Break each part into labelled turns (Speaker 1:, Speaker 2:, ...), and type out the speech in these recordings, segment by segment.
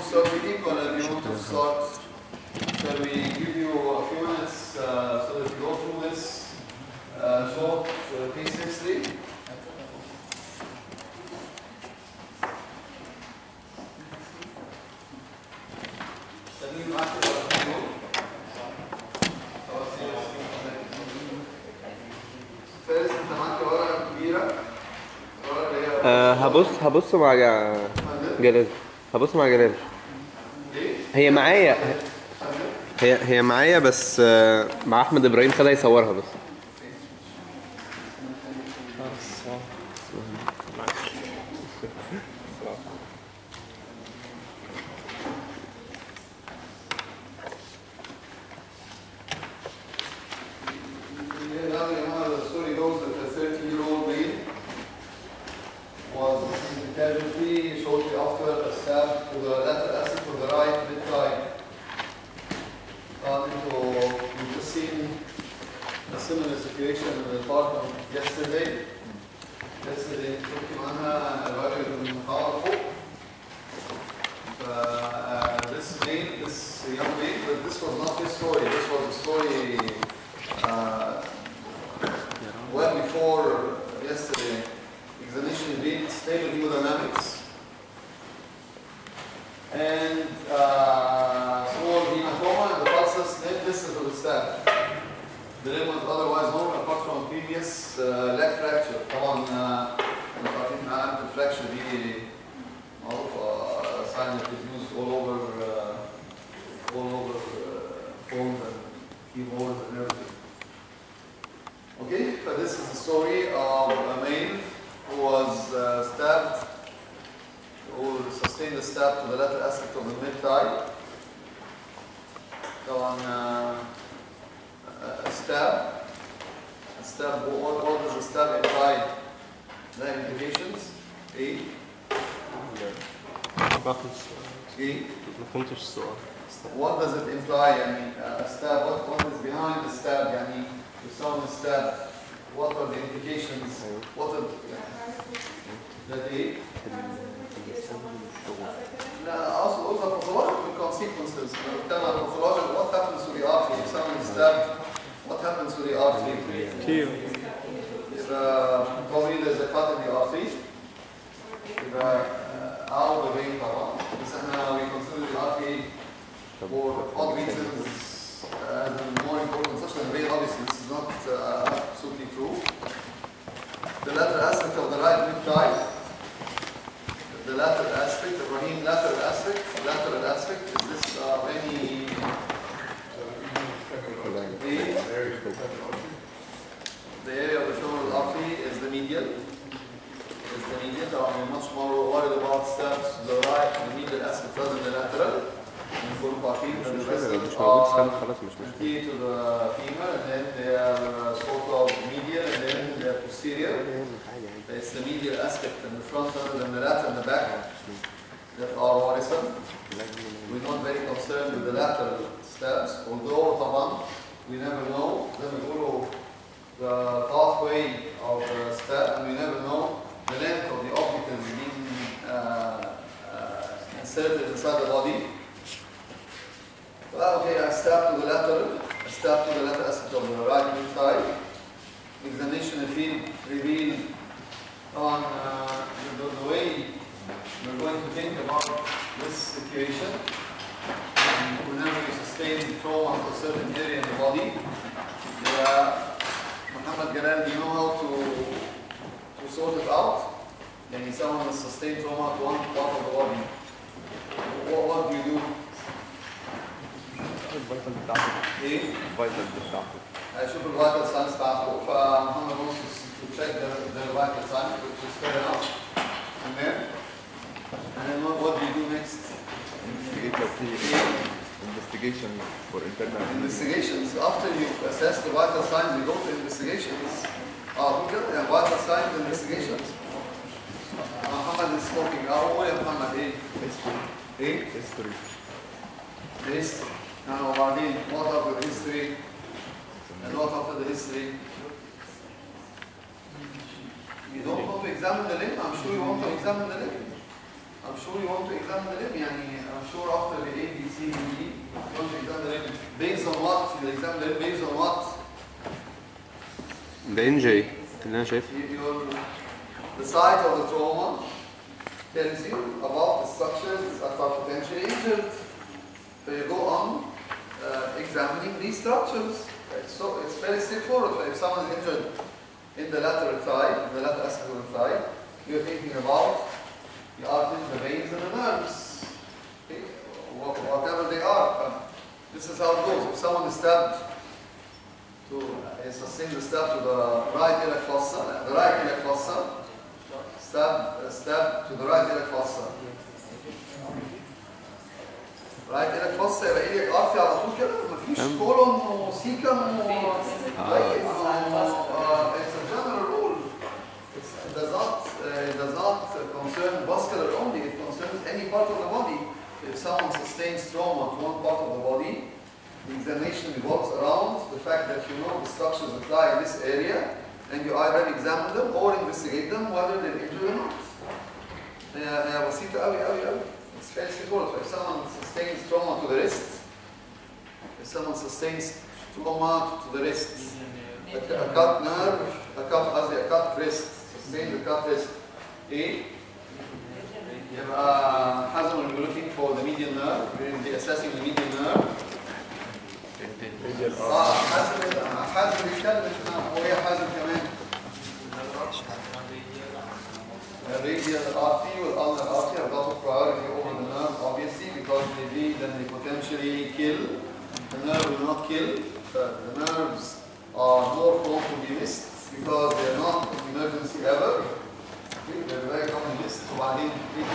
Speaker 1: start reading or do you want to start? Shall we give you a few minutes so that you go through this short case history? فارس انت معاك ورقه كبيره
Speaker 2: هبص مع جلال. هبص مع جلال. هي معايا هي معايا بس مع احمد ابراهيم خدها يصورها بس.
Speaker 1: What does it imply? I mean, a stab. What is behind the stab? I mean, if someone stabbed, what are the implications? What are that is? Also pathological consequences. What happens to the artery if someone is stabbed? What happens to the artery? Probably there's a cut in the artery. Out the vein, we consider the artery for odd reasons as more important, such as the vein. Obviously, this is not absolutely true. The lateral aspect of the right mid thigh, the lateral aspect, the Rahim lateral aspect, is this any the area of the femoral artery is the medial. I'm much more worried about stabs to the right, the medial aspect rather than the lateral. To the femur, and then they are sort of medial, and then they are posterior. It's the medial aspect in the front rather than the lateral and the back that are worrisome. We're not very concerned with the lateral stabs, although we never know. Then we go to the pathway of the stab, and we never know the length of the object is being inserted inside the body. Well, okay, I stab to the lateral aspect of the right mid thigh. Examination revealed on the way we're going to think about this situation. Whenever you sustain trauma to a certain area in the body, Muhammad Jalal, do you know how to sort it out? And someone has sustained trauma to one part of the body. What do you do?
Speaker 2: الفيتال بتاعته.
Speaker 1: ايه؟
Speaker 2: الفيتال بتاعته.
Speaker 1: هشوف الفيتال ساينس بتاعته، فمحمد wants to check the vital signs, which is fair enough. And then what do you do next?
Speaker 2: Investigation for internal.
Speaker 1: Investigations. After you assess the vital signs, you go to investigations. Vital signs investigations. Muhammad is talking. أول Muhammad إيه؟
Speaker 2: History.
Speaker 1: إيه؟
Speaker 2: History.
Speaker 1: The history. Now, وبعدين what after the history? And what after the history? You don't want to examine the limb? I'm sure you want to examine the limb. I'm sure you want to examine the limb. I'm sure after the A, B, C, D, you want to examine the limb. Based on what? You examine the limb based on what?
Speaker 2: The injury اللي أنا شايفه.
Speaker 1: The site of the trauma tells you about the structures that are potentially injured. So you go on examining these structures. It's very straightforward. If someone is injured in the lateral thigh, in the lateral aspect of the thigh, you're thinking about the arteries, the veins, and the nerves. Okay? Whatever they are. This is how it goes. If someone is stabbed sustains a stab to the right iliac fossa, the right iliac fossa, stab to the right iliac fossa. Right iliac fossa يبقى iliac artery على طول كده مفيش colon وسيكم it's a general rule. It does not concern vascular only, it concerns any part of the body. If someone sustains trauma to one part of the body, the examination revolves around the fact that you know the structures that lie in this area and you either examine them or investigate them whether they're injured or not. بسيطة قوي قوي قوي. It's fairly straightforward. If someone sustains trauma to the wrist, a cut nerve, a cut wrist, sustains a cut wrist. إيه؟ يبقى حازم will be looking for the median nerve. We'll be assessing the median nerve. حازم بيتكلم وهي حازم كمان. Radial artery with ulnar artery have got a priority over the nerve, obviously, because they potentially kill. The nerve will not kill. The nerves are more prone to be missed because they are not in emergency ever. They're very common missed. وبعدين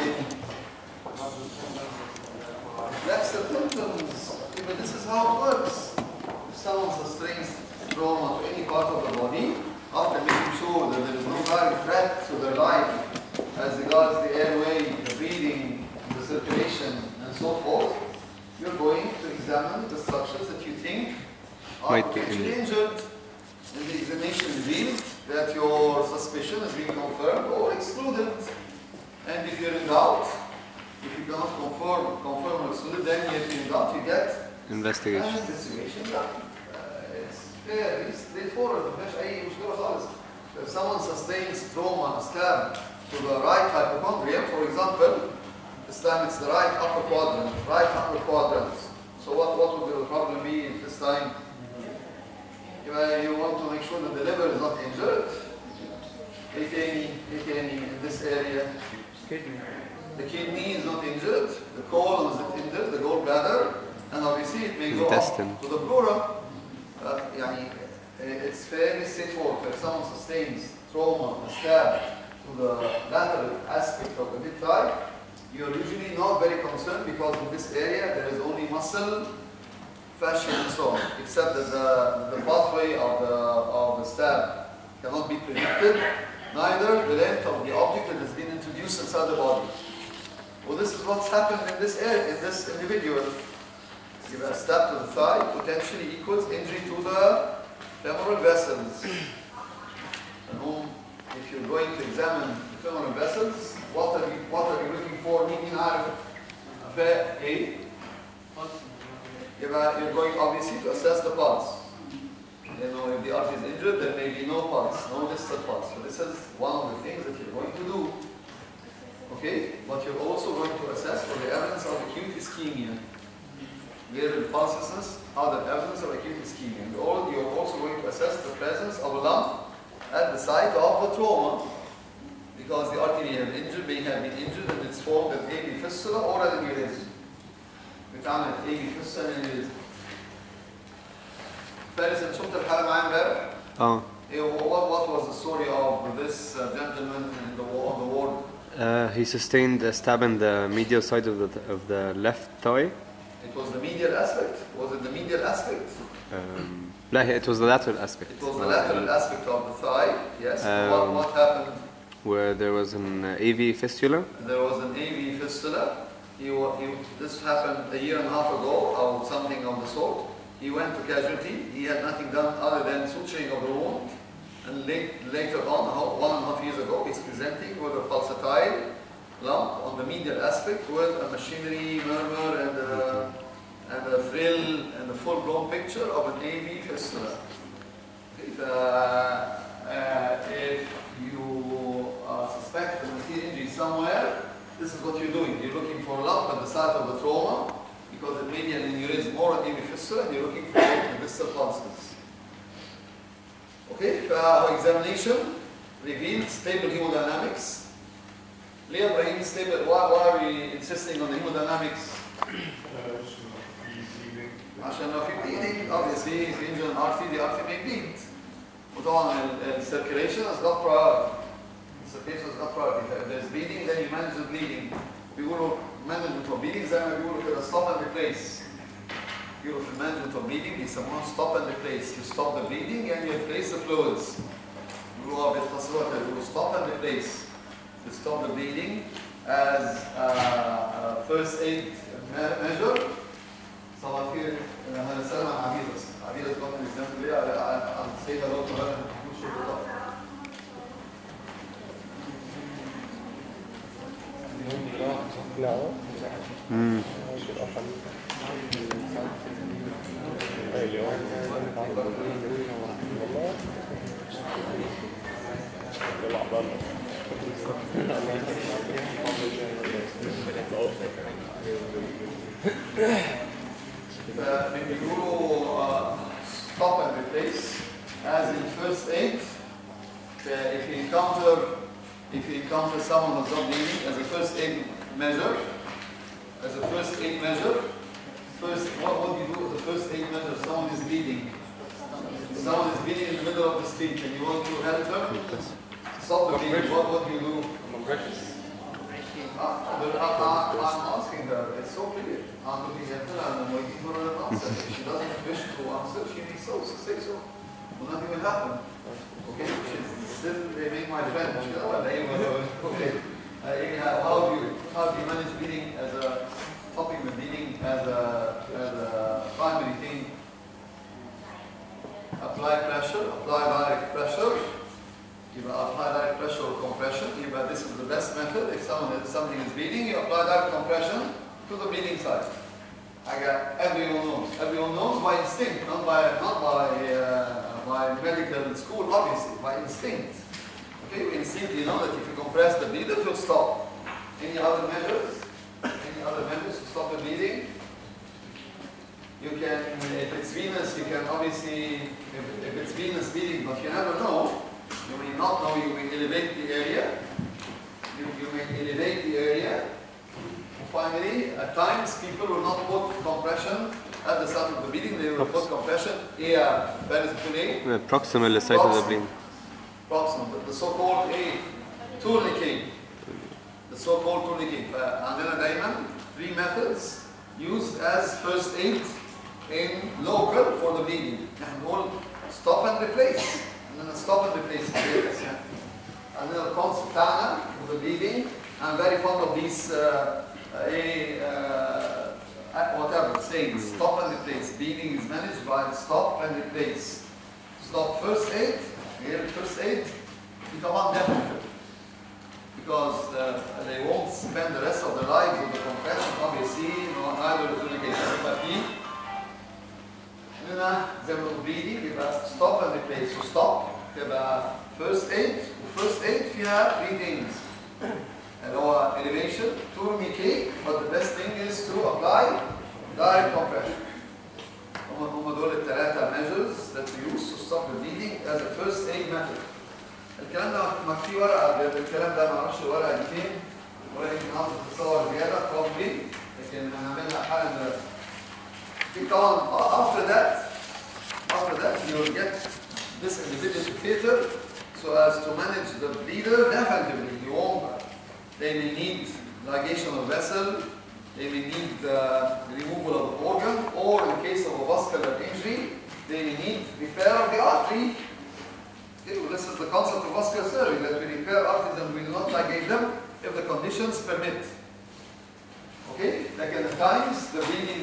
Speaker 1: that's the symptoms. But this is how it works. If someone sustains trauma to any part of the body, after making sure that there is no direct threat to their life as regards the airway, the breathing, the circulation, and so forth, you're going to examine the structures that you think are potentially injured. And the examination reveals that your suspicion is being confirmed or excluded. And if you're in doubt, if you cannot confirm or exclude, then if you're in doubt, you get investigation done. It's fairly straightforward. If someone sustains trauma, stab to the right hypochondrium, for example, this time it's the right upper quadrant. So what would the problem be this time? You want to make sure that the liver is not injured. in this area. The kidney is not injured, the colon is not injured, the gallbladder, and obviously it may go up to the pleura. It's fairly straightforward. If someone sustains trauma, a stab to the lateral aspect of the mid-thigh, you're usually not very concerned because in this area there is only muscle, fascia, and so on. Except that the pathway of the stab cannot be predicted, neither the length of the object that has been introduced inside the body. Well, this is what's happened in this area, in this individual. If a stab to the thigh potentially equals injury to the femoral vessels. And if you're going to examine the femoral vessels, what are you looking for? You're going obviously to assess the pulse. If the artery is injured, there may be no pulse, no distal pulse. So this is one of the things that you're going to do. Okay? But you're also going to assess for the evidence of acute ischemia. Variable pulselessness, other evidence of acute ischemia. You're also going to assess the presence of a lump at the site of the trauma, because the artery may have been injured and it's formed an AV fistula or an aneurysm. بتعمل AV fistula and aneurysm. فارس انت شفت الحالة معايا امبارح؟ What was the story of this gentleman in the ward?
Speaker 2: He sustained a stab in the medial side of the left thigh.
Speaker 1: It was the medial aspect? Was it the medial aspect?
Speaker 2: It was the lateral aspect.
Speaker 1: It was the lateral aspect of the thigh, yes. What happened?
Speaker 2: Where there was an AV fistula.
Speaker 1: There was an AV fistula. This happened a year and a half ago, or something of the sort. He went to casualty. He had nothing done other than suturing of the wound. And later on, 1.5 years ago, he's presenting with a pulsatile lump on the medial aspect with a machinery, murmur, and a thrill, and a full-blown picture of an AV fistula. If you suspect a material injury somewhere, this is what you're doing. You're looking for a lump at the site of the trauma, because it may be an aneurysm or an AV fistula, and you're looking for distal pulses. Okay, examination revealed stable hemodynamics. Leah Ibrahim, stable. Why are we insisting on the hemodynamics? عشان لو في bleeding, obviously, if you injure an artery, the artery may bleed. وطبعا circulation has got priority. Circulation has got priority. If there's bleeding, then you manage the bleeding. بيقولوا management of bleeding زي ما بيقولوا كده stop and replace. بيقولوا في management of bleeding بيسموها stop and replace. You stop the bleeding and you replace the fluids. بيقولوا بيختصروها كده بيقولوا stop and replace. You stop the bleeding as a first aid measure. صباح الخير. هنسلم على عبيدة. عبيدة تقوم بالإسلام ليه على السيدة لو تغير مش شيء بيقولوا stop and replace as in first aid. If you encounter someone who's not bleeding, as a first aid measure, what do you do as a first aid measure? Someone is bleeding in the middle of the street, and you want to help them stop the bleeding. What do you do? I'm asking her. It's so clear. I'm looking at her and I'm waiting for her to answer. If she doesn't wish to answer, she may say so. Well, nothing will happen. Okay? She's still remain my friend. Okay. How do you manage bleeding as a stopping the bleeding as a primary thing? Apply pressure. Apply direct pressure. You apply direct pressure or compression. This is the best method. If something is bleeding, you apply direct compression to the bleeding site. Everyone knows. Everyone knows by instinct, not by medical school, obviously, by instinct. Okay, we instinctively know that if you compress the bleed, it will stop. Any other measures? Any other measures to stop the bleeding? You can, if it's venous, you can obviously, if it's venous bleeding, but you never know. You may not know, you may elevate the area. You may elevate the area. Finally, at times, people will not put compression at the site of the bleeding. They will put compression
Speaker 2: proximal site of the bleeding.
Speaker 1: Proximal, the so-called tourniquet. The so-called tourniquet. عندنا دايما 3 methods used as first aid in local for the bleeding. And all stop and replace. And then stop and replace. And then the concept of the bleeding. I'm very fond of these whatever saying stop and replace. Bleeding is managed by stop and replace. Stop first aid. First aid. طبعا definitely. Because they won't spend the rest of their lives with the compression, obviously, neither the tourniquet. But هنا زي ما بنقول bleeding يبقى stop and replace. So stop يبقى first aid. First aid فيها 3 things. اللي هو elevation, tourniquet, but the best thing is to apply direct compression. هم دول الثلاثة measures that we use to stop the bleeding as a first aid method. الكلام ده ما في ورقة، الكلام ده ما اعرفش الورقة دي فين، ولا يمكن حاطط الصور زيادة probably، لكن هنعملها حالا دلوقتي. طبعا after that you will get this individual to theater so as to manage the bleeder definitively. You won't. They may need ligation of vessel, they may need removal of the organ, or in case of a vascular injury, they may need repair of the artery. Okay, well, this is the concept of vascular surgery, that we repair arteries and we will not ligate them if the conditions permit. Okay, like at times the bleeding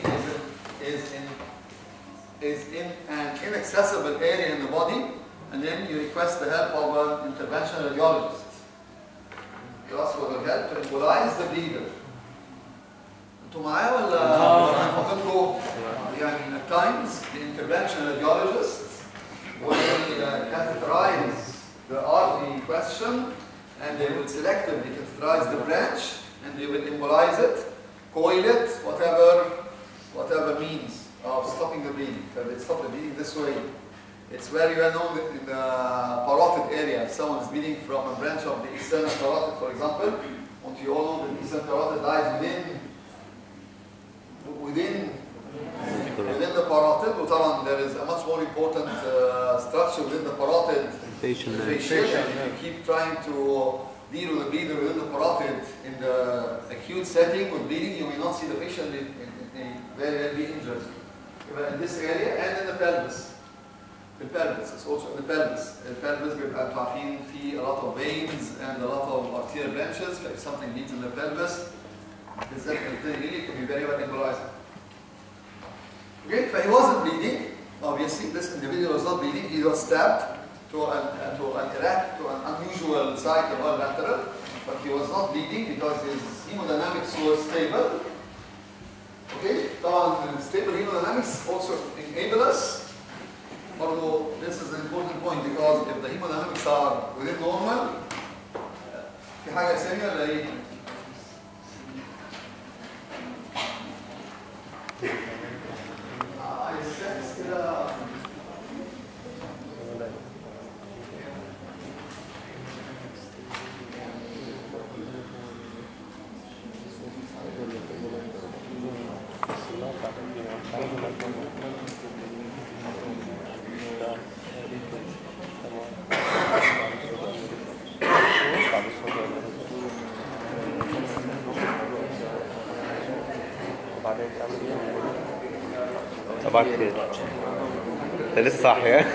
Speaker 1: is in an inaccessible area in the body, and then you request the help of an interventional radiologist. You ask for the help to embolize the bleeder. انتوا معايا ولا حضرتكم؟ يعني at times the intervention radiologists will catheterize the artery question and they will selectively catheterize the branch and they will embolize it, coil it, whatever means of stopping the bleeding. So they stop the bleeding this way. It's very well known in the parotid area. If someone is bleeding from a branch of the external carotid, for example, and you all know that the external carotid lies within the parotid. وطبعا there is a much more important structure within the parotid.
Speaker 2: Fascial nerve.
Speaker 1: If you keep trying to deal with the bleeder within the parotid in the acute setting with bleeding, you may not see the patient very be injured. In this area and in the pelvis. The pelvis, it's also in the pelvis. The pelvis بيبقى انتوا عارفين في a lot of veins and a lot of arterial branches. If something bleeds in the pelvis, بالذات really can be very well embolized. Okay, so he wasn't bleeding. Obviously, this individual was not bleeding. He was stabbed to an unusual site of our lateral, but he was not bleeding because his hemodynamics were stable. Okay, stable hemodynamics also enable us. Although this is an important point because if the hemodynamics are within normal, في حاجة ثانية ولا إيه؟ كده
Speaker 2: صباح الخير. انت لسه صاحي ها؟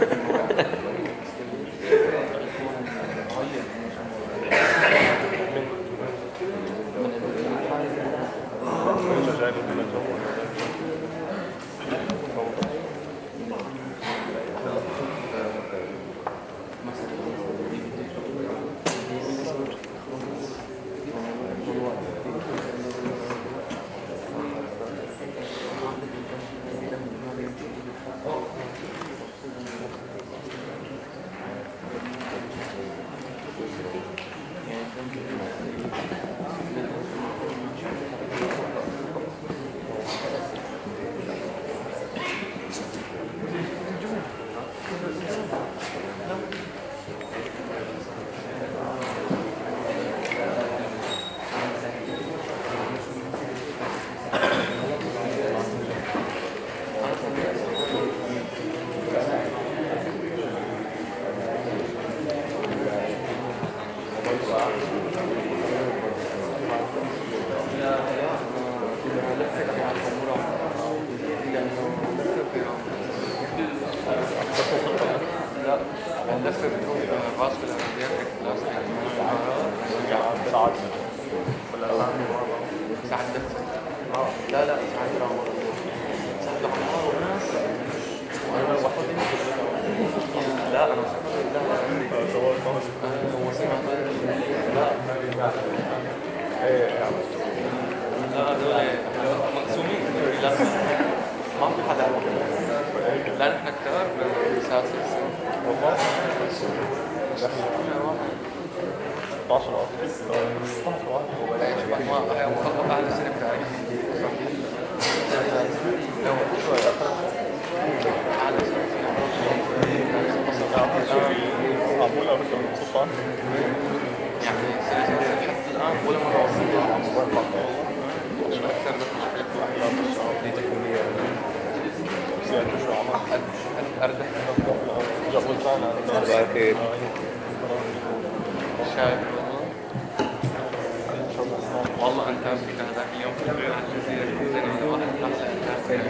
Speaker 3: والله انت كان ذاك اليوم في الجزيره كنت انا واحد احلى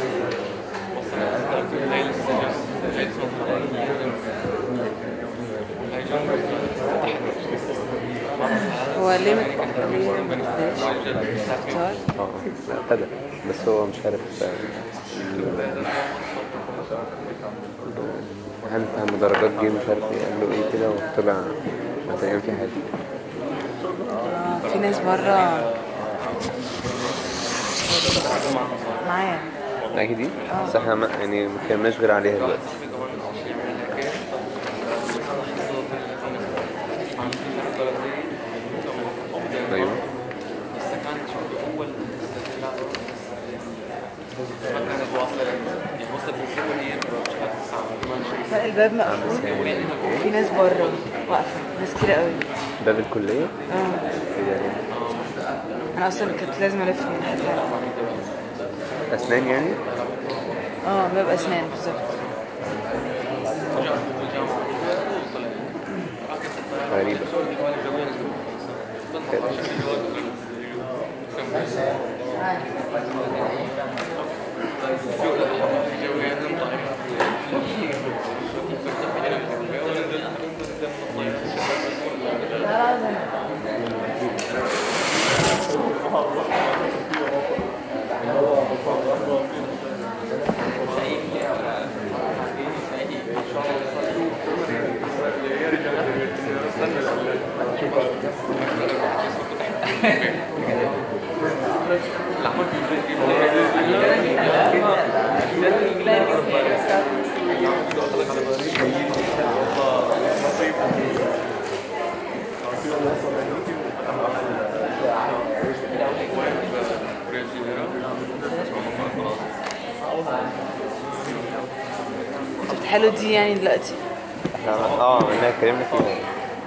Speaker 3: وصلنا ليله السجن ليله
Speaker 4: هو ليه
Speaker 2: لا ابتدى بس هو مش عارف هل فهم درجات جه مش عارف ايه قال له ايه كده وطلع مثلا في حاجه
Speaker 4: في ناس بره معايا.
Speaker 2: معاكي دي؟ بس احنا يعني ما اتكلمناش غير عليها دلوقتي. ايوه
Speaker 4: لا الباب مقفول وفي ناس بره واقفه، ناس كتير قوي.
Speaker 2: باب الكلية؟
Speaker 4: يعني انا اصلا كنت لازم الف من حته.
Speaker 2: أسنان يعني؟
Speaker 4: باب اسنان بالظبط.
Speaker 2: غريبة.
Speaker 4: انت بتحلوا دي يعني دلوقتي؟
Speaker 2: احنا اتكلمنا فيها.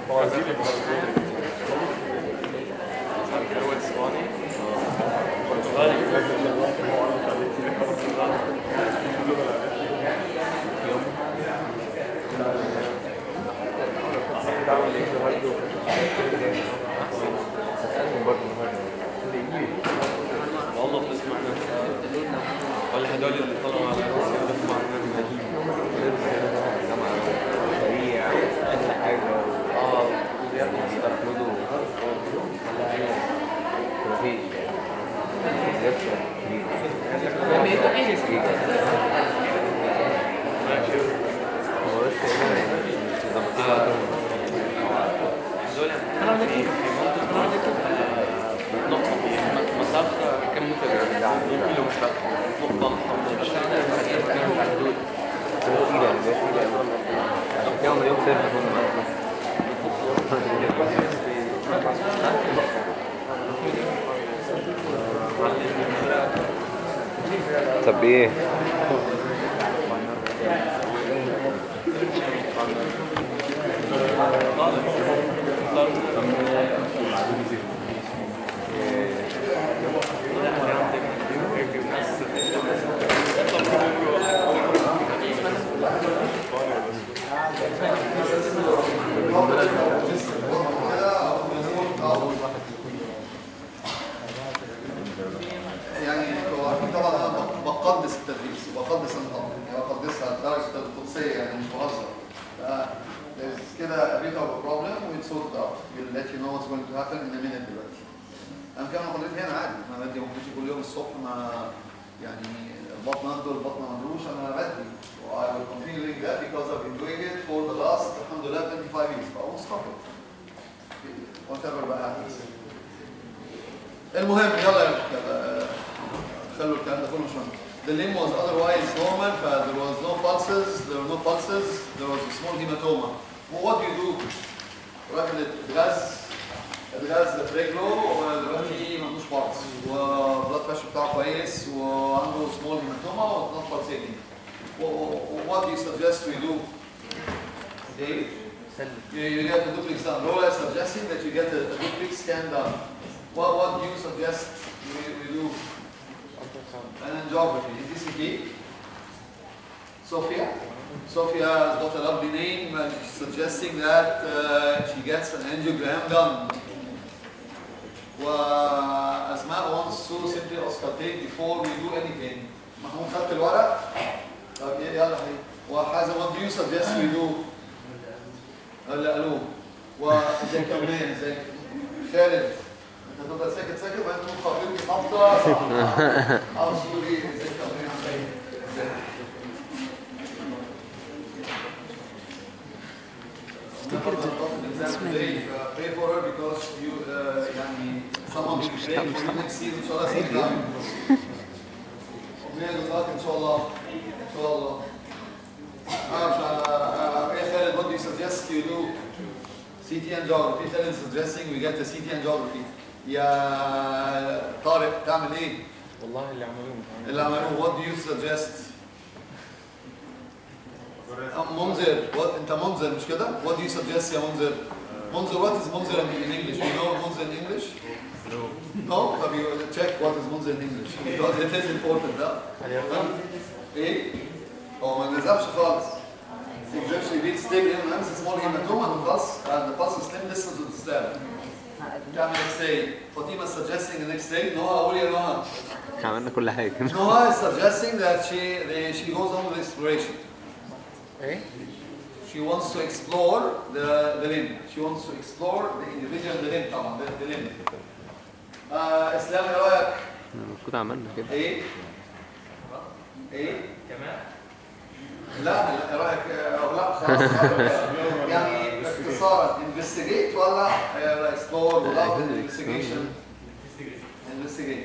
Speaker 3: والله بتسمعنا ولا هدول اللي طلعوا على روسيا بيسمعونا
Speaker 2: سريع أي حاجة يستخدموا
Speaker 3: مسافة كم متر؟ كيلو متر نقطة
Speaker 2: يوم اليوم طب ايه؟
Speaker 1: يعني طبعا انا بقدس التدريس وبقدس النظام، يعني بقدسها لدرجه القدسيه، يعني مش بهزر. كده a bit of a problem we'll sort it out. We'll let you know what's going to happen in a minute دلوقتي. انا كمان محاضرتي هنا عادي، انا بدي محاضرتي كل يوم الصبح، ما يعني البطن عنده البطن ما عندوش، انا بدي. I will continue doing that because I've been doing it for the last الحمد لله 25 years. I won't stop it. Whatever بقى happens. المهم يلا خلوا الكلام ده كله مش مهم. The limb was otherwise normal, there was no pulses, there was a small hematoma. Well, what do you do? الواحد اتغذى في رجله ودلوقتي ما عندوش بالس والبلاد بريشر بتاعه كويس وعنده small hematoma و not pulsating. What do you suggest we do? You get a duplex done. Lola is suggesting that you get a duplex scan done. What do you suggest we do? An angiography. In TCT, Sophia has got a lovely name, suggesting that she gets an angiogram done. وأسماء wants to simply auscultate before we do anything. محمود خدت الورق؟ طب يلا حبيبي. وحازم what do you suggest we do? لا ألو. وزيك يا مان ازيك؟ خالد. انت تفضل ساكت وانت مخاطبني خبطه اصلي ازيك يا مان؟ Pray for her because we pray for you next year ان شاء الله same time. good luck ان شاء الله. ان شاء الله. يا خالد what do you suggest you do? CT and geography. خالد suggesting we get the CT and geography. يا طارق تعمل ايه؟
Speaker 3: والله اللي عملوه
Speaker 1: اللي عملوه what do you suggest؟ منذر انت منذر مش كده؟ what do you suggest يا منذر؟ منذر what is منذر in English? You know منذر in English؟ No? طب you check what is منذر in English because it is important ايه؟ هو ما نزفش خالص. Exactly, we stick in a small hematoma and the pulse is slim distance to the stem. تعمل X-ray. فاطمة suggesting an X-ray. نهى قول يا نهى.
Speaker 2: عملنا كل حاجة.
Speaker 1: نهى is suggesting that she goes on with exploration.
Speaker 3: ايه؟
Speaker 1: She wants to explore the limb. She wants to explore the individual limb طبعا the limb. إسلام إيه رأيك؟
Speaker 2: المفروض عملنا كده.
Speaker 1: إيه؟ إيه؟
Speaker 3: كمان؟
Speaker 1: لا ايه رايك لا خلاص يعني باختصار investigate ولا explore without investigation investigate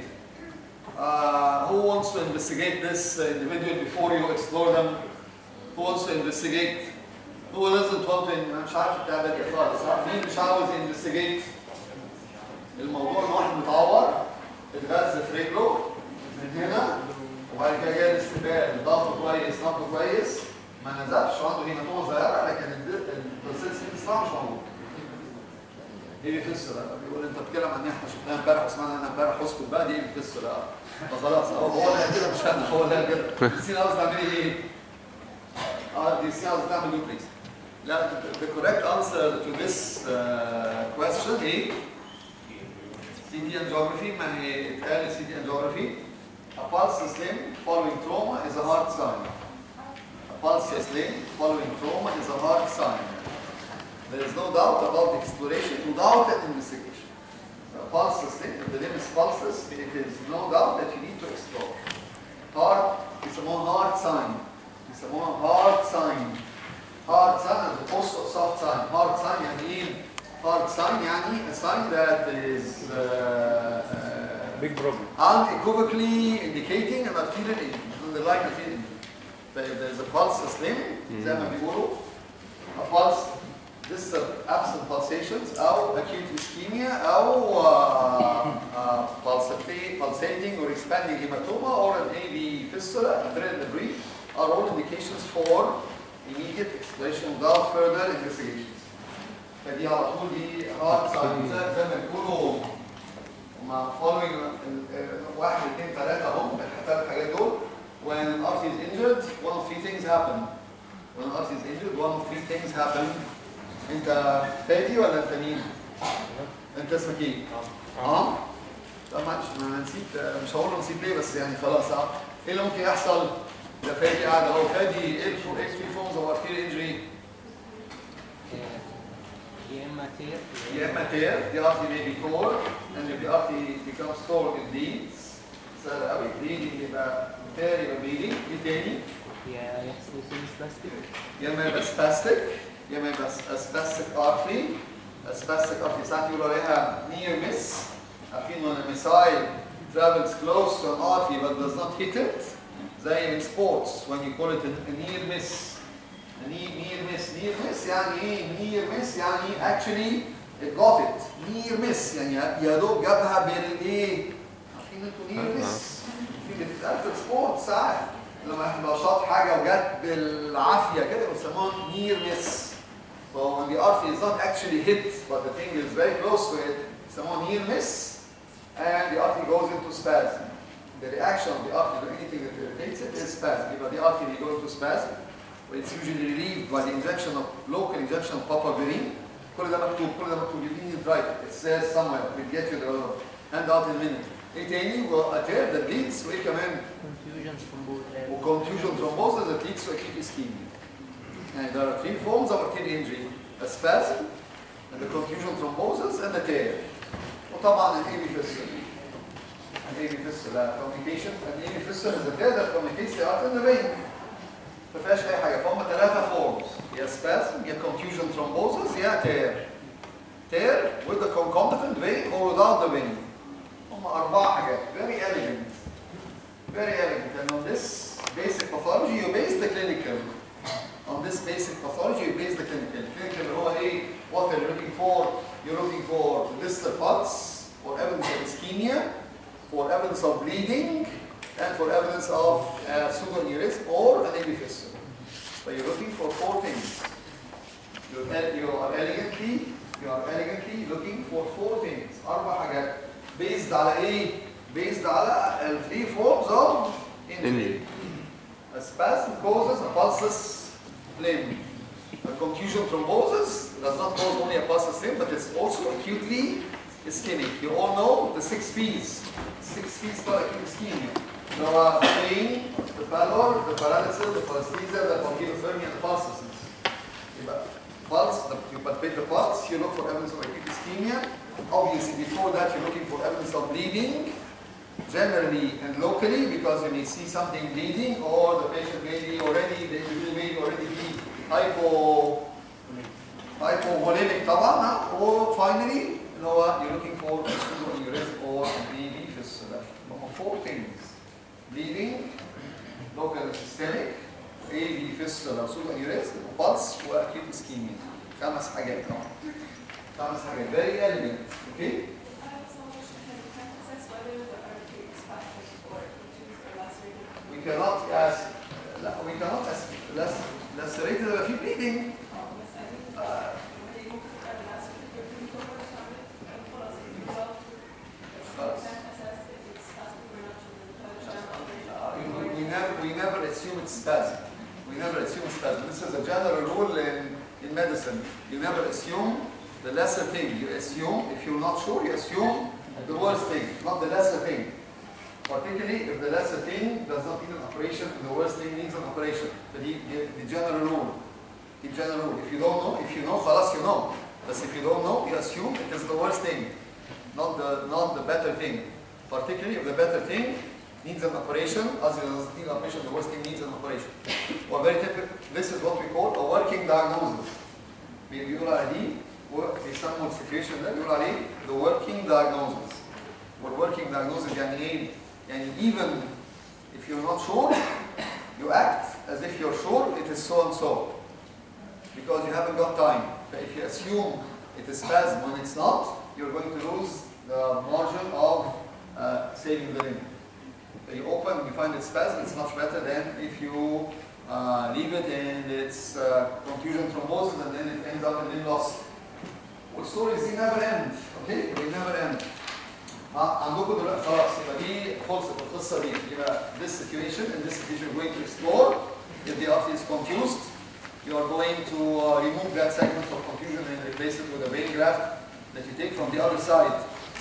Speaker 1: who wants to investigate this individual before you explore them who wants to investigate who doesn't want to انا مش عارف بتاع ده خالص مين مش عاوز investigate الموضوع ان واحد متعور اتغذى في رجله من هنا وبعد كده جاي الاستقبال ضغطه كويس نبضه كويس ما نزفش وعنده هيماتوما صغيره لكن البروسيس بتاعه مش موجود. ايه فيستولا بيقول انت بتتكلم عن احنا شفناها امبارح وسمعنا عنها امبارح اسكت بقى دي ايه فيستولا فخلاص هو اللي كده مش انا هو اللي كده السين عاوز تعملي ايه؟ دي السين عاوز تعمل دوبلكس. لا the correct answer to this question ايه؟ CT and geography ما هي اتقالت CT and geography. A pulse slim following trauma is a hard sign. A pulse slim following trauma is a hard sign. There is no doubt about exploration without an investigation. A pulse slim, if the limb is pulses, it is no doubt that you need to explore. Hard, it's a more hard sign. It's a more hard sign. Hard sign as opposed to a soft sign. Hard sign يعني ايه؟ Hard sign يعني a sign that is
Speaker 3: big problem.
Speaker 1: unequivocally indicating an arterial injury, underlying arterial injury. There's a pulse slim, زي ما بيقولوا. A pulse, this is absent pulsations, أو acute ischemia, أو pulsating or expanding hematoma, or an AV fistula, a thread debris, are all indications for immediate exploration without further investigations. فدي على طول دي hard sign. زي ما بيقولوا following 1 2 3 اهم الثلاث حاجات دول. When an artery is injured, one of three things happen. When an artery is injured, one of three things happen. انت فادي ولا انت مين؟ انت اسمك ايه؟ لا معلش انا نسيت مش هقول له نسيت ليه بس يعني خلاص ايه اللي ممكن يحصل؟ ده فادي قاعد اهو فادي ايه الثري فورمز اوف arterial injury؟ يا اما تير the artery may be torn and if the artery becomes torn it bleeds سهل قوي bleeding يبقى تير يبقى bleeding ايه تاني؟
Speaker 5: يا يحصل سباستيك
Speaker 1: يا اما يبقى spastic يا اما يبقى spastic artery spastic artery ساعات يقولوا عليها near miss عارفين when a missile travels close to an artery but does not hit it زي in sports when you call it a near miss near miss يعني ايه near miss يعني actually it got it near miss يعني يا دوب جابها بالايه عارفين انتوا near miss في بتتقال في السبورت ساعات لما يبقى شاط حاجه وجت بالعافيه كده بيسموها near miss so when the artery is not actually hit but the thing is very close to it بيسموها near miss and the artery goes into spasm the reaction of the artery to anything that irritates it is spasm يبقى the artery goes into spasm it's usually relieved by the injection of local injection of papaverine. كل ده مكتوب you didn't write it. It says somewhere. We'll get you the hand out in a minute. ايه تاني؟ arterial that leads to ايه كمان؟ contusion thrombosis that leads to acute ischemia. And there are three forms of arterial injury: a spasm, and the contusion thrombosis, and the tear. وطبعا an AV fistula. An AV fistula communication. An AV fistula is a tear that communicates the artery and the vein. ما فيهاش اي حاجه فهم ثلاثه فورمز يا سباسم يا contusion thrombosis يا tear with the concomitant vein or without the vein 4 حاجات very elegant very elegant and on this basic pathology you base the clinical on this basic pathology you base the clinical اللي هو ايه what are you looking for you're looking for distal pulse for evidence of ischemia for evidence of bleeding and for evidence of pseudoaneurysm or an AV fistula so you're looking for 4 things you are elegantly looking for 4 things 4 حاجات based على ايه based على ال 3 forms of injury a spasm causes a pulseless limb a contusion thrombosis does not cause only a pulseless limb but it's also acutely ischemic you all know the 6 P's 6 P's for acute ischemia there are pain the pallor the paralysis the paresthesia the poikilothermia and the pulses pulse, you palpate the pulse, you look for evidence of acute ischemia. Obviously, before that, you're looking for evidence of bleeding, generally and locally, because you may see something bleeding, or the patient may be already, the individual may already be hypovolemic, or finally, you know what, you're looking for a pseudoaneurysm or an AV fistula. 4 things: bleeding, local and systemic, AV fistula, pseudoaneurysm, pulse, acute ischemia. 5 حاجات طبعا. 5 حاجات. Very elegant. Okay? We cannot ask. We cannot ask. Lacerated يبقى في bleeding. We never assume it's spasm. We never assume spasm. This is a general rule in medicine. You never assume the lesser thing. You assume, if you're not sure, you assume the worst thing, not the lesser thing. Particularly if the lesser thing does not need an operation and the worst thing needs an operation. But the general rule. The general rule. If you don't know, if you know, خلاص you know. But if you don't know, you assume it is the worst thing, not the better thing. Particularly if the better thing needs an operation, as it doesn't need an operation, the worst thing needs an operation. Well, very typical, this is what we call a working diagnosis. بيقولوا عليه بيسموا السيتويشن ده بيقولوا عليه the working diagnosis. والworking diagnosis يعني ايه؟ يعني even if you're not sure, you act as if you're sure it is so and so. Because you haven't got time. But if you assume it is spasm when it's not, you're going to lose the margin of saving the limb. You open, you find it spasm, it's much better than if you leave it and it's contusion thrombosis and then it ends up in limb loss. Well, stories they never end, okay? They never end. عندكم دلوقتي خلاص يبقى دي خلصت القصه دي يبقى this situation and this situation we're going to explore. If the artery is confused, you are going to remove that segment of confusion and replace it with a vein graft that you take from the other side.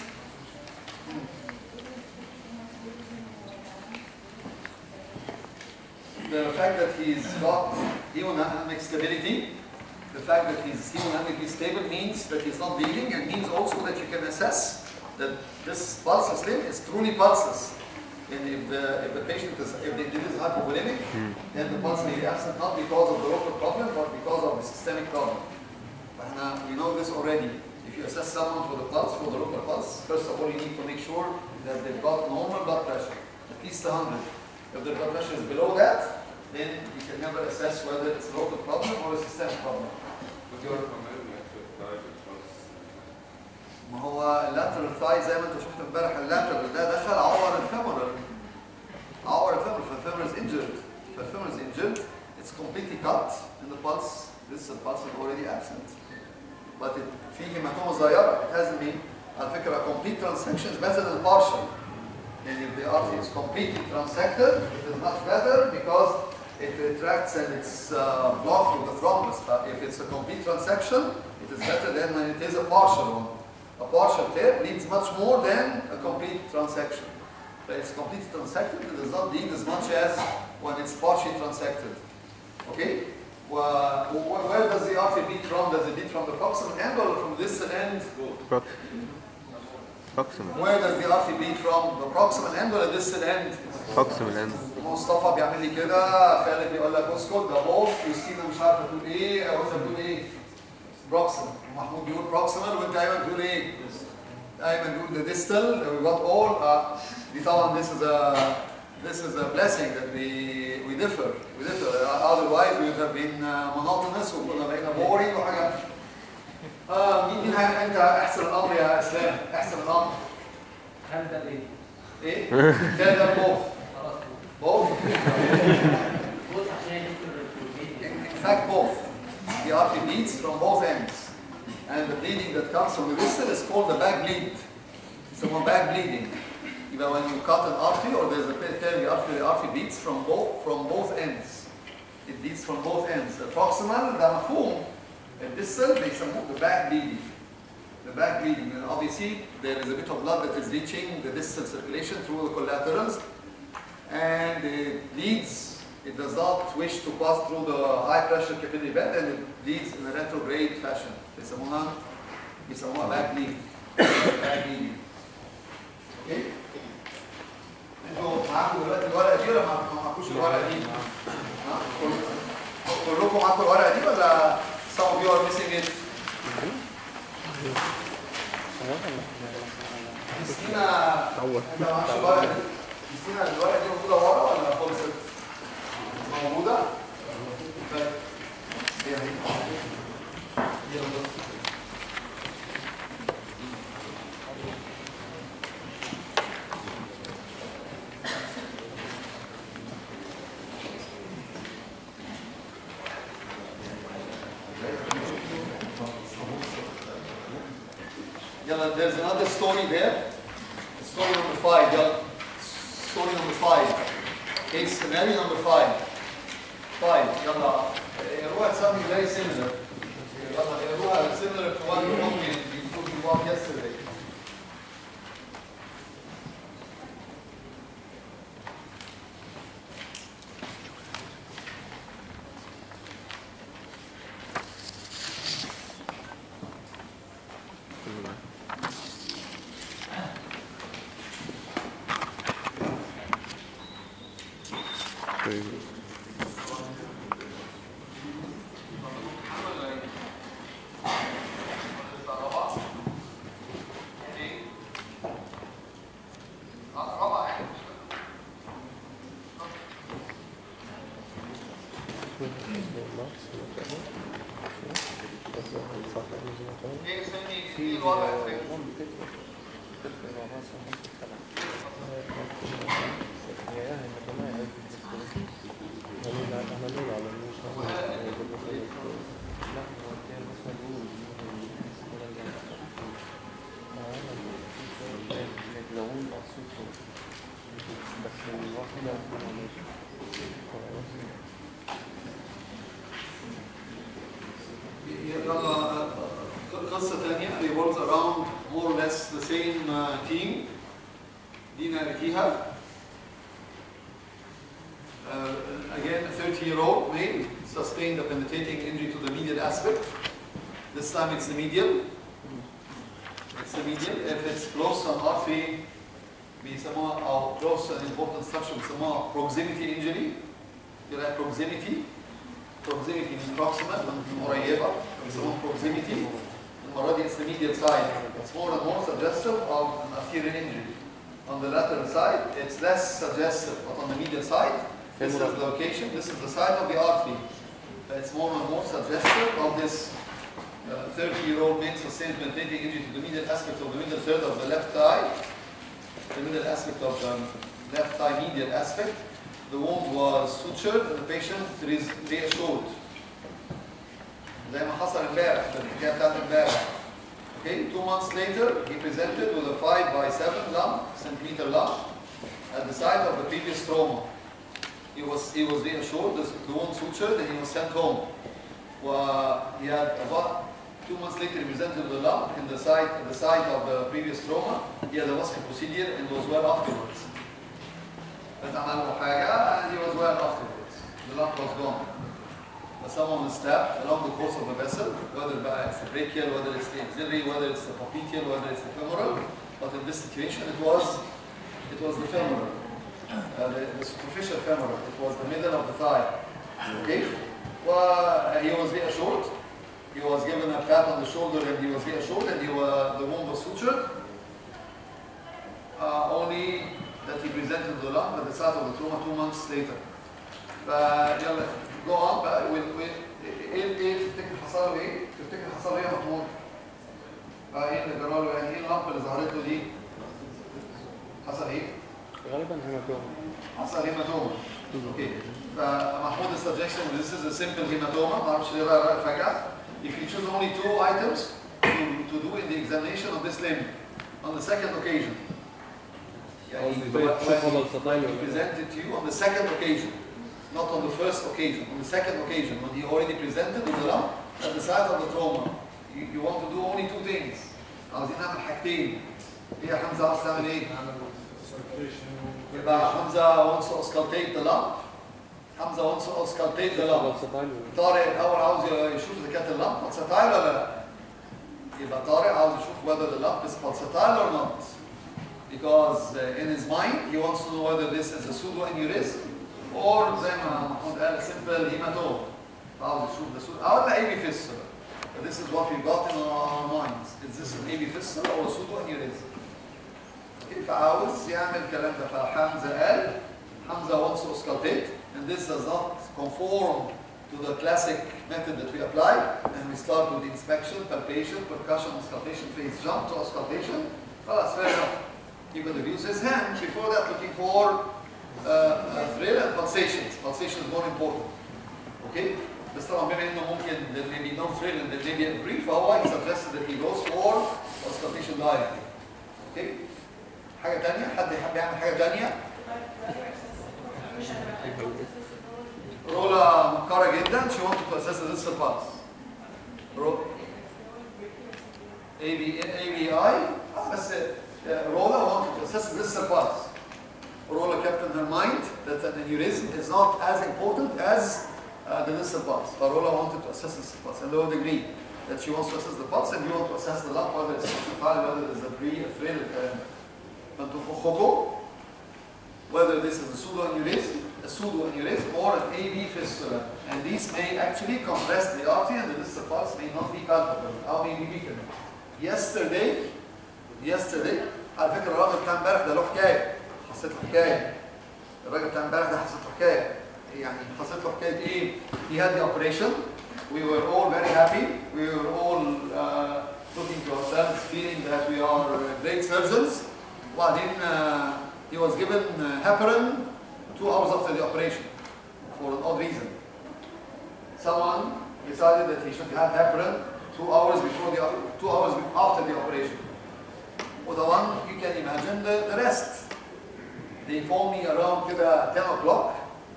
Speaker 1: The fact that he's got hemodynamic stability, the fact that he's hemodynamically stable means that he's not bleeding and means also that you can assess that this pulseless limb is truly pulseless. And if the patient is, if the individual is hypovolemic, then the pulse may be absent not because of the local problem but because of the systemic problem. We know this already. If you assess someone for the pulse, for the local pulse, first of all you need to make sure that they've got normal blood pressure, at least 100. If the blood pressure is below that, then you can never assess whether it's a local problem or a systemic problem. ما هو اللاترال ثاي زي ما انت شفت امبارح اللاترال ده دخل عور الفيمورال. فالفيمورال is injured. فالفيمورال is injured, it's completely cut and the pulse, this pulse is already absent. But في هيماتوما صغيرة. It hasn't been, على فكرة complete transection is better than partial. And if the artery is completely transected, it is much better because it retracts and it's blocked with the thrombus. But if it's a complete transection, it is better than when it is a partial one. A partial tear bleeds much more than a complete transection. But it's completely transected, it does not bleed as much as when it's partially transected. Okay? Where does the artery bleed from? Does it bleed from the proximal end or from the distal end?
Speaker 2: Proximal.
Speaker 1: Where does the artery bleed from? The proximal end or the distal end?
Speaker 2: Proximal end.
Speaker 1: مصطفى بيعمل لي كده، خالد بيقول لك اسكت ده بوف، كريستينا مش عارفه تقول ايه، او انت بتقول ايه؟ بروكسيمال، ومحمود بيقول بروكسيمال وانت ايمن بتقول ايه؟ دايما بيقول the distal we got all دي طبعا this is a blessing that we differ otherwise we would have been monotonous وكنا بقينا boring وحاجه. مين انت احسن الامر يا اسلام؟ احسن الامر
Speaker 5: هل ده ايه؟
Speaker 1: ايه؟ ده both. Both?
Speaker 5: بص عشان يكتب
Speaker 1: In fact both. The artery bleeds from both ends. And the bleeding that comes from the distal is called the back bleed. It's a back bleeding. Even when you cut an artery or there's a term the artery bleeds from both ends. It bleeds from both ends. The proximal ده مفهوم. الديستال بيسموه the back bleeding. The back bleeding. And obviously there is a bit of blood that is reaching the distal circulation through the collaterals. And it bleeds. It does not wish to pass through the high pressure capillary bed and it bleeds in a retrograde fashion. بيسموها back bleed. Back bleeding. Okay? انتوا معاكم دلوقتي الورقه دي ولا ما معاكوش الورقه دي؟ كلكم معاكم الورقه دي ولا some of you are missing it؟ كريستينا انت معكش الورقه دي؟ كريستينا الورقه دي موجوده ورا ولا خلصت؟ موجوده؟ طيب there's another story there. Story number 5. Story number 5. Case scenario number 5. 5. يلا something very similar. يلا similar to what you told me about yesterday. قصة تانية revolves around more or less the same team. Dina Rikiha. Again, a 30-year-old male sustained a penetrating injury to the medial aspect. This time it's the medial. It's the medial. If it's close to an artery, بيسموها أو close to an important structure بيسموها proximity injury. You like proximity. Proximity means proximal, قريبة. بيسموها proximity. المرة دي it's the medial side. It's more and more suggestive of an arterial injury. On the lateral side, it's less suggestive, but on the medial side, this is the location, this is the side of the artery. It's more and more suggestive of this 30-year-old male sustained penetrating injury to the medial aspect of the middle third of the left thigh. The middle aspect of the left thigh medial aspect. The wound was sutured and the patient is reassured. زي ما حصل امبارح في الحكايه بتاعت امبارح. Okay, 2 months later, he presented with a 5x7 centimeter lump at the site of the previous trauma. He was reassured, the wound sutured, and he was sent home. He had about 2 months later, he presented with a lump in the site of the previous trauma. He had a vascular procedure and was well afterwards. فتعمل له حاجة and he was well afterwards. The lump was gone. Someone stabbed along the course of the vessel, whether it's the brachial, whether it's the axillary, whether it's the popliteal, whether it's the femoral. But in this situation, it was the femoral, the superficial femoral. It was the middle of the thigh. Okay. Well, he was reassured. He was given a pat on the shoulder, and he was reassured, and the wound was sutured. only that he presented the lung at the site of the trauma 2 months later. فيلا go on بقى ايه تفتكر حصل له ايه؟ تفتكر حصل له ايه يا محمود؟ ايه اللي جرى له يعني ايه اللمبه اللي ظهرت له دي؟ حصل ايه؟
Speaker 3: غالبا هيماتوما.
Speaker 1: حصل هيماتوما. اوكي فمحمود السجكشن this is a simple hematoma ما اعرفش ليه بقى فجأة. If you choose only 2 items to do in the examination of this limb on the second occasion. يعني when he presented to you on the second occasion, not on the first occasion, on the second occasion when he already presented with the lump at the site of the trauma. You want to do only 2 things. عاوزين نعمل حاجتين. ايه يا حمزة عاوز تعمل ايه؟ يبقى حمزة wants to auscultate the lump. حمزة wants to auscultate the lump. طارق الأول عاوز يشوف إذا كانت اللمب pulsatile ولا لا. يبقى طارق عاوز يشوف whether the lump is pulsatile or not. Because in his mind he wants to know whether this is a pseudoaneurysm or زي ما محمود قال simple hematoma. عاوز يشوف the pseudo أو لا AV fistula. But this is what we got in our minds. Is this an AV fistula or a pseudoaneurysm? فعاوز يعمل الكلام ده فحمزة قال Hamza wants to auscultate and this does not conform to the classic method that we apply and we start with the inspection, palpation, percussion, auscultation, phase jump to auscultation. Well, that's fair enough. He could have used his hand before that looking for thrill and pulsations. Pulsation is more important. Okay? بس طبعا بما انه ممكن there may be no thrill and there may be a brief فهو he suggested that he goes for auscultation directly. Okay? حاجة تانية؟ حد يحب يعمل حاجة تانية؟ رولا مكارة جدا she wanted to assess the distal pulse. ABI بس رولا wanted to assess the distal pulse. Rola kept in her mind that an aneurysm is not as important as the distal pulse. But Rola wanted to assess the distal pulse and they would agree that she wants to assess the pulse and you want to assess the lump whether it's pulsatile, whether it's a thrill. فانتوا في مخكم whether this is a pseudoaneurysm or an AV fistula, and these may actually compress the artery and the distal pulse may not be palpable or may be weakened. Yesterday على فكرة الراجل بتاع امبارح ده له حكاية، حسيت له حكاية. الراجل بتاع امبارح ده حسيت له حكاية، يعني حسيت له حكاية ايه؟ He had the operation, we were all very happy, we were all looking to ourselves, feeling that we are great surgeons. وبعدين he was given heparin 2 hours after the operation for an odd reason. Someone decided that he should have heparin 2 hours after the operation. وده one you can imagine the rest. They phoned me around كده 10 o'clock.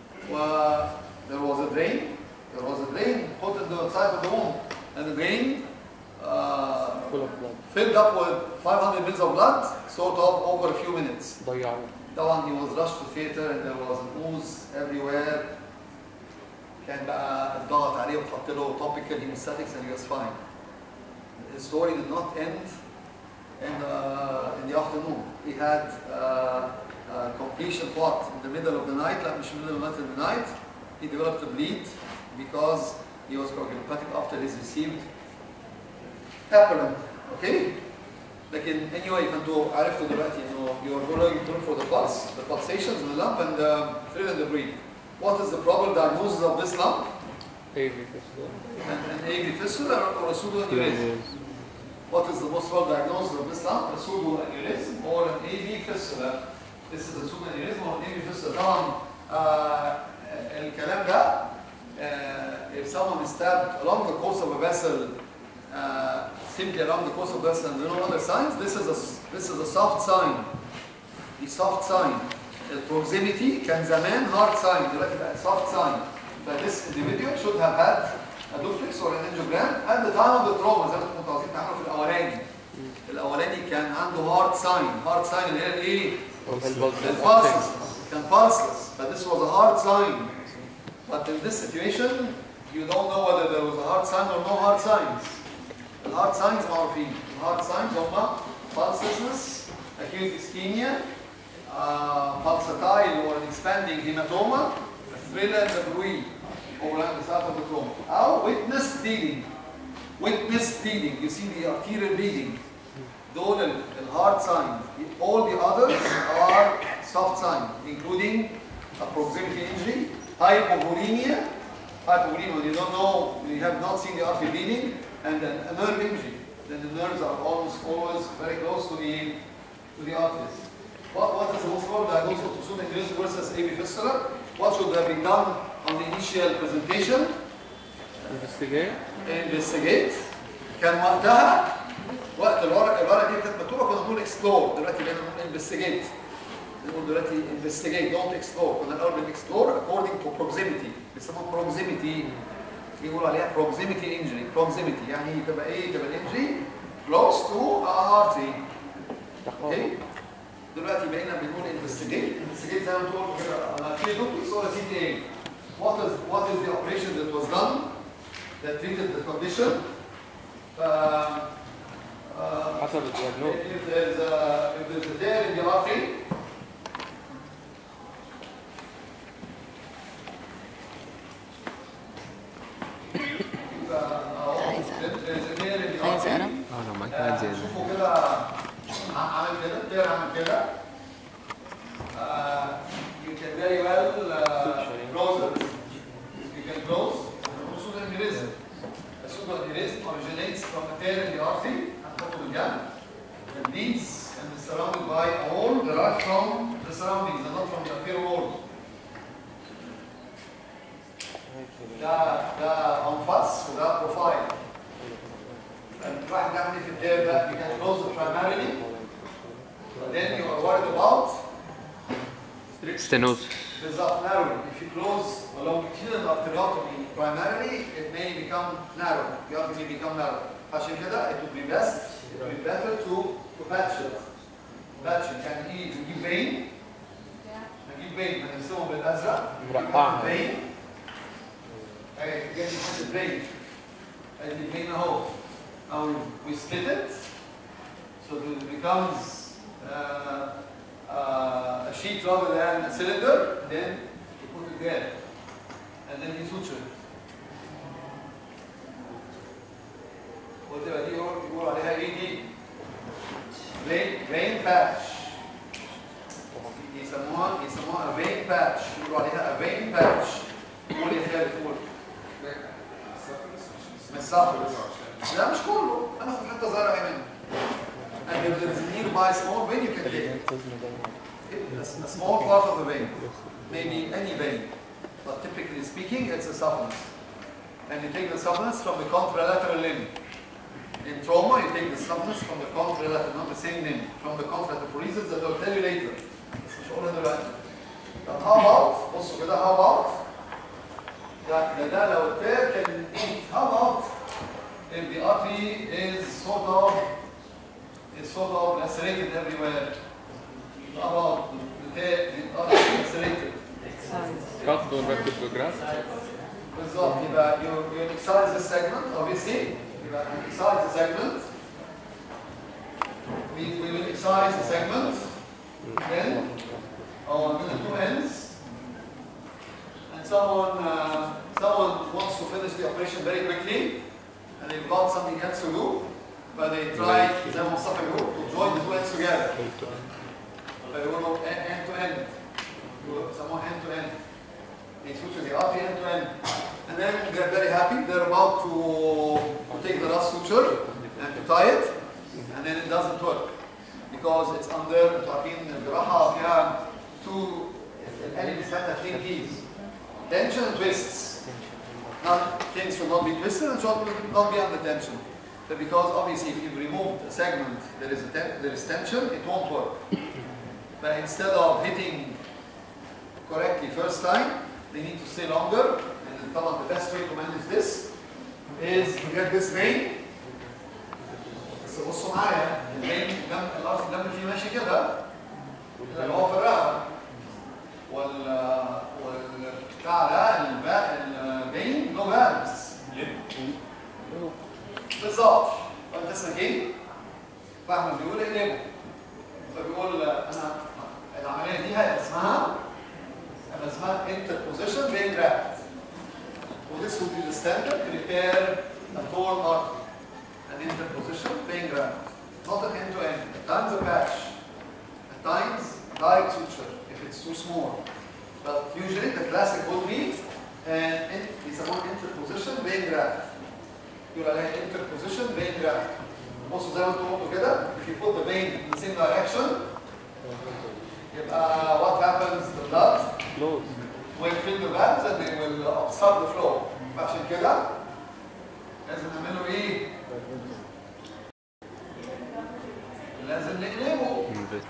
Speaker 1: There was a drain put in the side of the wound, and the drain
Speaker 3: full of blood.
Speaker 1: Filled up with 500 ml of blood, sort of over a few minutes.
Speaker 3: ضيعوه.
Speaker 1: طبعا he was rushed to theater and there was an ooze everywhere. كان بقى الضغط عليه وتحط له topical hemostatic and he was fine. His story did not end in the afternoon. He had a completion part in the middle of the night, like middle of the night. He developed a bleed because he was coagulopathic after he received heparin. Okay? لكن anyway فانتوا عرفتوا دلوقتي انه you are going for the pulse, the pulsations in the lump and the thrill and the breathe. What is the probable diagnosis of this lump?
Speaker 3: AV fistula.
Speaker 1: An AV fistula or a pseudoaneurysm? What is the most probable diagnosis of this lump? A pseudoaneurysm or an AV fistula? This is a pseudoaneurysm or an AV fistula. طبعا الكلام ده if someone is stabbed along the course of a vessel simply along the course of the vessel and no other signs, this is a soft sign. The soft sign. The proximity كان زمان hard sign, دلوقتي بقت soft sign. But this individual should have had a duplex or an angiogram at the time of the trauma زي ما كنتوا عاوزين تعملوا في الأولاني. الأولاني كان عنده hard sign اللي هي الايه؟ الpulses. كان pulseless. But this was a hard sign. But in this situation, you don't know whether there was a hard sign or no hard signs. The hard signs معروفين. The hard signs هما pulselessness, acute ischemia, pulsatile or an expanding hematoma, thrill and bruit over the site of the trauma. Or witnessed bleeding. You see the arterial bleeding. دول الهارد ساين. All the others are soft sign, including a proximity injury, hypovolemia, when you don't know, you have not seen the artery bleeding, and then a nerve injury. Then the nerves are almost always very close to the arteries. What is the most common diagnosis of Tosun aneurysm versus AV fistula? What should have been done on the initial presentation? Investigate. كان وقت الورقه دي كانت مكتوبه كنا بنقول اكسبلور، دلوقتي بقينا بنقول انفستيجيت. بنقول دلوقتي انفستيجيت دونت اكسبلور، كنا الاول بنكسبلور according to proximity، بيسموها proximity، يقولوا عليها proximity injury. proximity يعني تبقى ايه؟ تبقى الانجري close to a artery. اوكي؟ دلوقتي بقينا بنقول انفستيجيت. انفستيجيت زي ما بتقول كده انا في دكتور صوره سي تي اي. What is the operation that was done that treated the condition?
Speaker 3: حسب الدياجنوز.
Speaker 1: If there's a tear in the artery,
Speaker 4: عايزة أنا؟
Speaker 2: لو معاك واحد زيادة.
Speaker 1: شوفوا كده عامل كده، tear عامل كده. You can very well close it. You can close. Pseudoaneurysm. A pseudoaneurysm originates from a tear in the artery at the top of the gap. It bleeds and is surrounded by a hole derived from the surroundings and not from the arterial wall. ده أنفاس وده بروفايل. الواحد يعمل ايه في التير ده؟ You can close it primarily. Then you are worried about
Speaker 2: stenosis.
Speaker 1: بالظبط narrowing. If you close a longitudinal arteriotomy primarily, it may become narrow. The artery may become narrow. عشان كده it would be best, it would be better to patch it. Patching يعني ايه؟ نجيب vein. نجيب vein هنرسمه بالازرق.
Speaker 3: مرقعها.
Speaker 1: vein. اهي جاي نحط vein. ادي vein اهو. Now we split it so that it becomes a sheet rather than a cylinder. Then you put it there, and then you suture it. وتبقى دي يقولوا عليها ايه دي؟ vein patch. يسموها vein patch. يقولوا عليها a vein patch. قول يا خالد قول. مسافرس. لا مش كله، انا اخد حته صغيره قوي منه. And if there is a nearby small vein, you can take it. A small part of the vein, maybe any vein, but typically speaking, it's a saphenous. And you take the saphenous from the contralateral limb. In trauma, you take the saphenous from the contralateral, not the same limb, from the contralateral for reasons that I'll tell you later. بس مش هقولها دلوقتي. طب how about؟ بصوا كده how about؟ ده لو التير كان eat. How about if the artery is sort of lacerated everywhere? How about the artery lacerated?
Speaker 3: Cut ونركب جراف.
Speaker 1: بالظبط. يبقى you excise the segment obviously. يبقى excise the segment. We will excise the segment. Then on the two ends. And someone wants to finish the operation very quickly, and they've got something else to do, but they try زي ما مصطفى بيقول to join the two ends together. فيقولوا end to end. يسموها end to end. They suture the artery end to end, and then they're very happy. They're about to take the last suture and to tie it, and then it doesn't work because it's under. انتوا عارفين الجراحة فيها two elements بتاعتها اتنين keys. Tension and twists. Now, things should not be twisted and should not be under tension. But because obviously if you've removed a segment, there is tension, it won't work. But instead of hitting correctly first time, they need to stay longer. And the best way to manage this is to get this vein. بس بصوا معايا الفين الدم فيه ماشي كده اللي هو في الرقبة والبتاع ده الفين له بالانس بالظبط. فانت اسمك فاحمد بيقول اقلبه فبيقول انا العمليه دي اسمها interposition vein graft. This would be the standard to repair a torn artery. An interposition vein graft, not an end-to-end. times a patch, times direct suture if it's too small. But usually the classic would be يسموه interposition vein graft. يقول عليها interposition vein graft. بصوا زي ما انتم قلتوا كده if you put the vein in the same direction يبقى what happens the blood will fill the valves and they will obstruct the flow. فعشان كده لازم نعمله ايه؟ لازم نقلبه.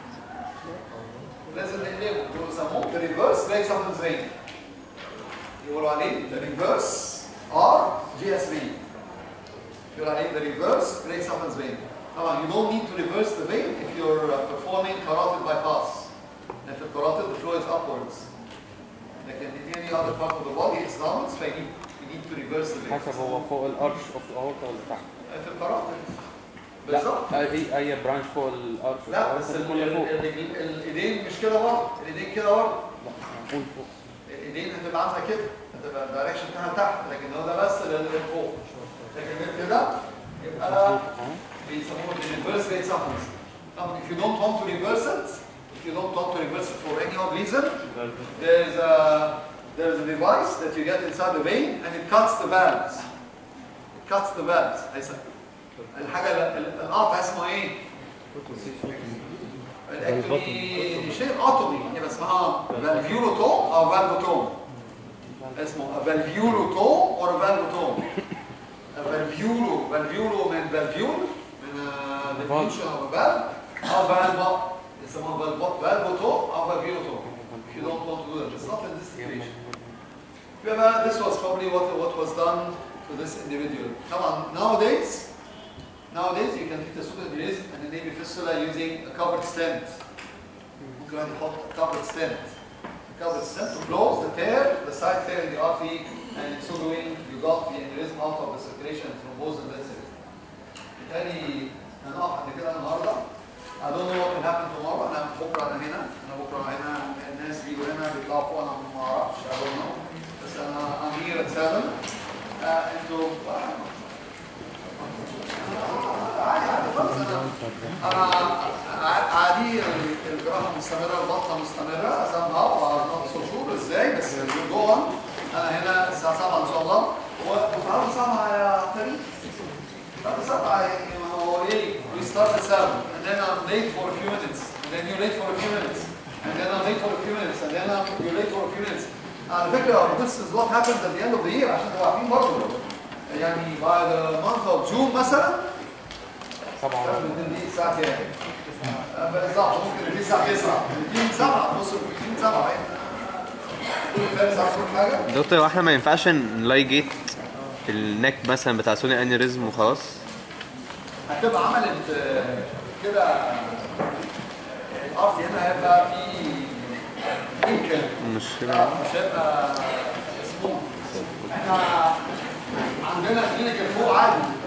Speaker 1: لازم نقلبه. يسموه the reverse Gray Chapman's vein. يقولوا عليه the reverse or GS vein. يقولوا عليه the reverse Gray Chapman's vein. طبعا you don't need to reverse the vein if you're performing carotid bypass. If the carotid the flow is upwards. لكن in any other part of the body it's downwards, so you need to reverse the vein.
Speaker 3: حسب هو فوق الارش اوف الاورتا ولا تحت؟
Speaker 1: في الكاراتيد.
Speaker 3: لا
Speaker 1: بالظبط.
Speaker 3: اي برانش فوق الارش اوف
Speaker 1: لا بس الايدين مش كده برضه، الايدين كده برضه.
Speaker 3: لا هنقول فوق.
Speaker 1: الايدين هتبقى عامله كده، هتبقى الدايركشن بتاعها تحت، لكن هو ده بس اللي فوق. لكن غير كده يبقى بيسموه الريفرس ريت سفنس. طبعا if you don't want to reverse it for any odd reason, there's a device that you get inside the vein and it cuts the valves. It cuts the valves. الحاجه القطع اسمه ايه؟ الاكتومي شيء اوتومي، يبقى اسمها فالفيولوتوم او فالفوتوم. اسمه فالفيولوتوم او فالفوتوم. فالفيولو من فالفيول من ديفينيشن اوف فالف او فالفا يسموها فالفوتوم او فالفيولوتوم. If you don't want to do that, it's not in this situation. This was probably what was done to this individual. طبعا nowadays you can treat a pseudoaneurysm and a navy fistula using a covered stent. ممكن واحد يحط a covered stent. A covered stent to close the tear, the side tear in the artery, and in so doing you got the aneurysm out of the circulation and thrombose and that's it. بالتالي هنقف عند كده النهارده. I don't know what will happen tomorrow. أنا بكره هنا الناس بيجوا هنا بيطلعوا فوق أنا ما أعرفش I don't know. بس أنا I'm here at 7. أنتوا عادي خالص أنا عادي الجراحة مستمرة البطنة مستمرة somehow not so sure إزاي بس we'll go on. أنا هنا الساعة 7 إن شاء الله وتعالوا 7 يا فريد. تعالوا 7 هو إيه we start at 7 and then I'm late for a few minutes and then you're late for a few minutes and then I'm late for a few minutes and then you're late for a few minutes. على فكرة this is what happens at the end of the year عشان تبقوا عارفين برضه يعني by the month of June مثلا
Speaker 3: 7
Speaker 1: بتدي الساعة كام؟ بالظبط ممكن تدي الساعة 9 بتدي 7 بص بتدي 7 كل فارس عايز يقول حاجة؟
Speaker 2: دكتور واحنا ما ينفعش نلايجيت النك مثلا بتاع سوني انيوريزم وخلاص؟
Speaker 1: هتبقى عملت كده الارض هنا هيبقى في يمكن مش هيبقى اسمه احنا عندنا كلينيكال فوق عادي